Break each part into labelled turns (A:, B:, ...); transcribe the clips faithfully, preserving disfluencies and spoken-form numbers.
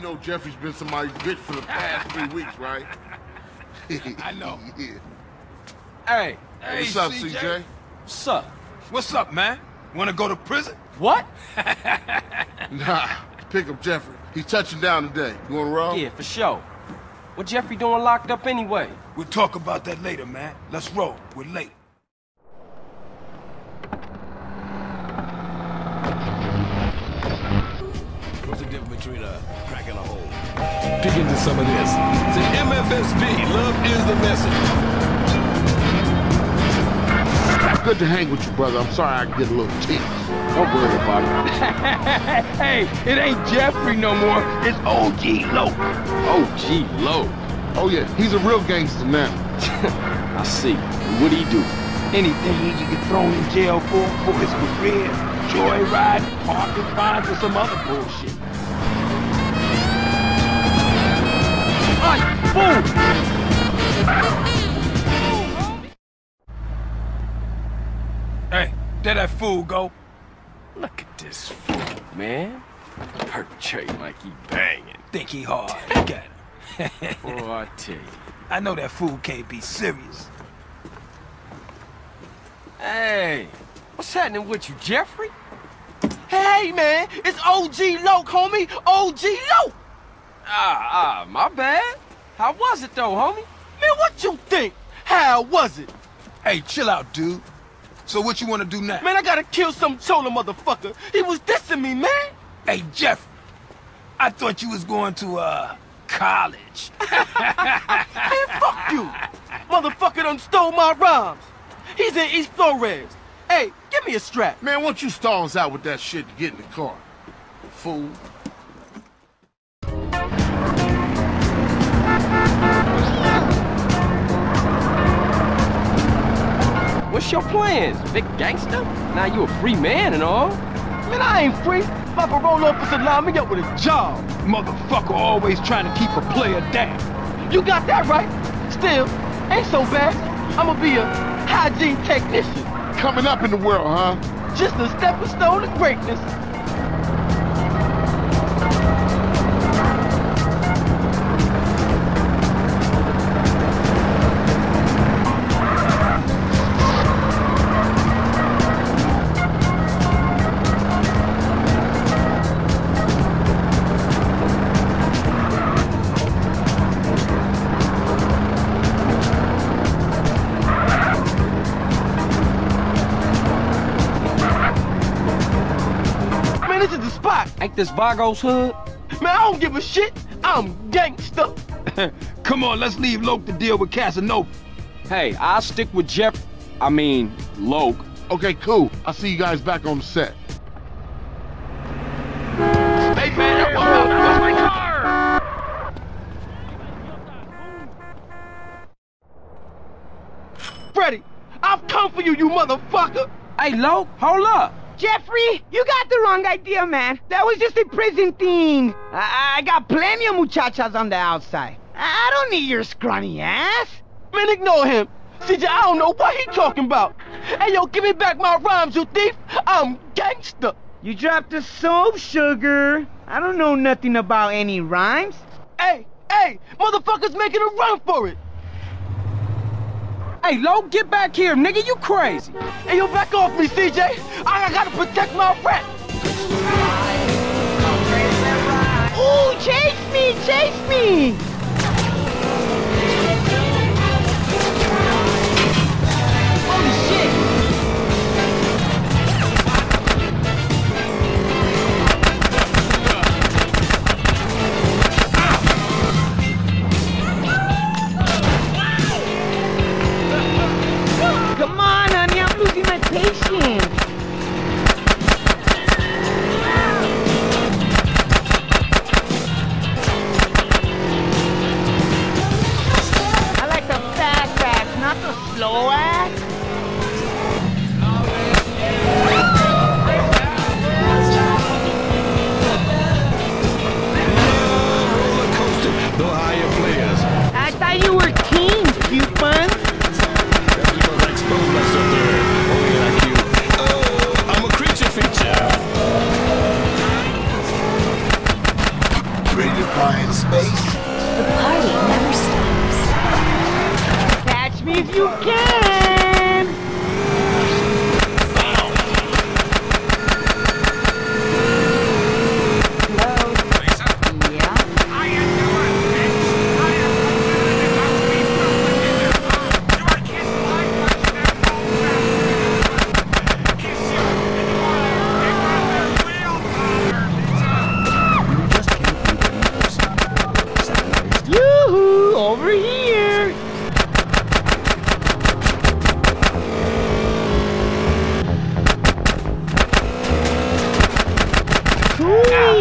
A: know Jeffrey's been somebody's bitch for the past three weeks, right?
B: I know.
A: Yeah.
C: Hey.
A: Hey, what's up, C J?
B: C J?
C: What's up?
B: What's up, man? Wanna go to prison?
C: What?
A: Nah, pick up Jeffrey. He's touching down today. You wanna roll?
C: Yeah, for sure. What Jeffrey doing locked up anyway?
B: We'll talk about that later, man. Let's roll. We're late.
D: What's the difference between a crack and a hole? Dig into some of this. See, M F S B, love is the message.
A: Good to hang with you, brother. I'm sorry I get a little tense. Don't worry about it.
E: Hey, it ain't Jeffrey no more. It's O G Loc.
C: O G Loc.
A: Oh, yeah, he's a real gangster now.
C: I see. What'd he do?
E: Anything you get thrown in jail for, for his career, joyride, parking fines, or some other bullshit. Hey, fool!
B: Hey, there that fool go.
C: Look at this fool, man. Perpetrating like he banging.
B: Think he hard. Look at him.
C: Boy, I tell you.
B: I know that fool can't be serious.
C: Hey, what's happening with you, Jeffrey?
E: Hey, man, it's O G Loc, homie. O G Loc.
C: Ah, ah, my bad. How was it, though, homie?
E: Man, what you think? How was it?
B: Hey, chill out, dude. So what you want to do now?
E: Man, I gotta kill some chola motherfucker. He was dissing me, man.
B: Hey, Jeff. I thought you was going to, uh, college.
E: Man, fuck you. Motherfucker done stole my rhymes. He's in East Flores. Hey, give me a strap.
A: Man, why don't you stall us out with that shit to get in the car? Fool.
C: What's your plans, big gangster? Now you a free man and all.
E: Man, I ain't free. My parole officer lined me up with a job.
B: Motherfucker always trying to keep a player down.
E: You got that right. Still, ain't so bad. I'ma be a hygiene technician.
A: Coming up in the world, huh?
E: Just a stepping stone to greatness. This is the spot.
C: Ain't this Vago's hood?
E: Man, I don't give a shit. I'm gangsta.
B: Come on, let's leave Loc to deal with Casanova.
C: Hey, I'll stick with Jeff. I mean, Loc.
A: Okay, cool. I'll see you guys back on the set.
E: Hey, man, what's up? Where's my car? Freddy, I've come for you, you motherfucker.
C: Hey, Loc, hold up.
F: Jeffrey, you got the wrong idea, man. That was just a prison thing. I, I got plenty of muchachas on the outside. I don't need your scrawny ass.
E: Man, ignore him. C J, I don't know what he talking about. Hey, yo, give me back my rhymes, you thief. I'm gangsta.
F: You dropped the soap, sugar. I don't know nothing about any rhymes.
E: Hey, hey, motherfuckers making a run for it.
C: Hey, Loc, get back here, nigga. You crazy.
E: Hey, yo, back off me, C J. I, I gotta protect my rep.
F: Ooh, chase me, chase me. Holy shit. Come on, honey, I'm losing my patience.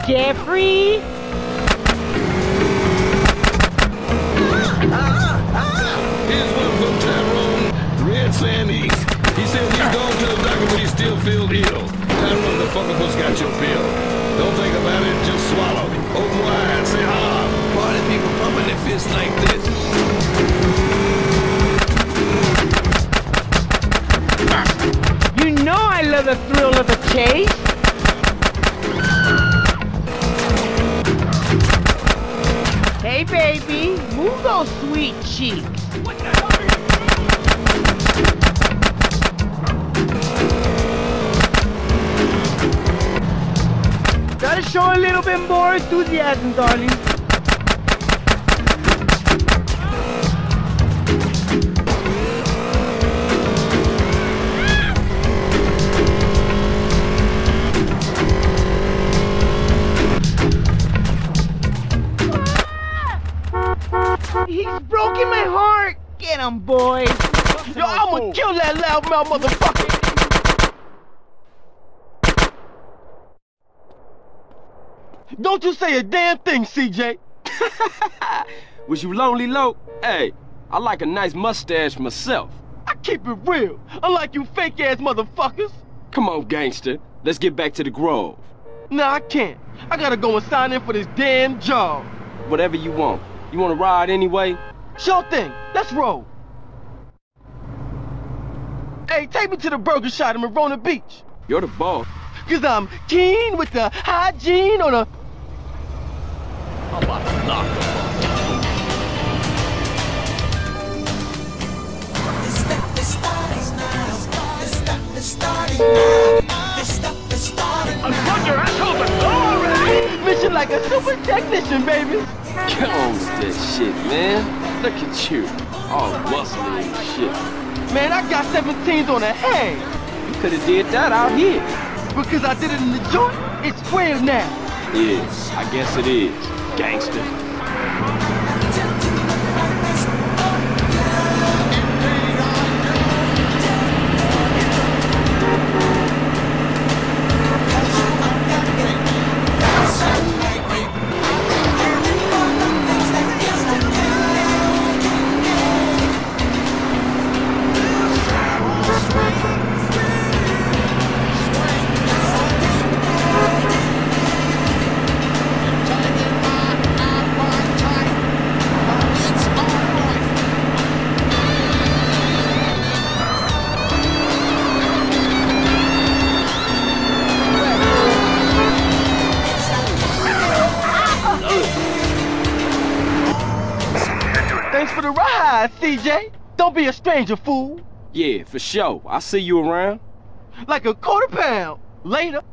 F: Jeffrey.
D: Here's one from Tyrone, Red Sand East. He said he's gone to the doctor, but he still feels ill. Tyrone, the fucker who's got your pill. Don't think about it, just swallow. Open wide, say ah. Party people pumping their fists like this.
F: You know I love the thrill of the chase. Hey, baby, move those sweet cheeks. What the hell are you? Gotta show a little bit more enthusiasm, darling. He's broken my heart! Get him, boys!
E: Yo, I'ma kill that loudmouth motherfucker! Don't you say a damn thing, C J!
C: Was you lonely, Lo? Hey, I like a nice mustache myself.
E: I keep it real, unlike you fake-ass motherfuckers!
C: Come on, gangster. Let's get back to the Grove.
E: Nah, I can't. I gotta go and sign in for this damn job.
C: Whatever you want. You wanna ride anyway?
E: Sure thing. Let's roll. Hey, take me to the burger shop in Marona Beach.
C: You're the boss.
E: Cause I'm keen with the hygiene on a...
D: I'm about to knock him off.
E: Mission like a super technician, baby.
C: Get on with that shit, man. Look at you. All muscly and shit.
E: Man, I got seventeens on the hand.
C: You could have did that out here.
E: Because I did it in the joint, it's square now.
C: Yeah, I guess it is, gangster.
E: Thanks for the ride, C J. Don't be a stranger, fool.
C: Yeah, for sure. I'll see you around.
E: Like a quarter pound. Later.